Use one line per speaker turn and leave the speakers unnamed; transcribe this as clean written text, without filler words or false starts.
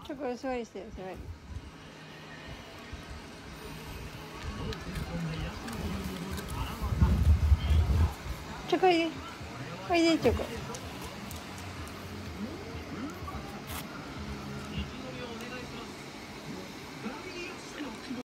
저거座りしてる座り。ちょこいで。おいでちょこ。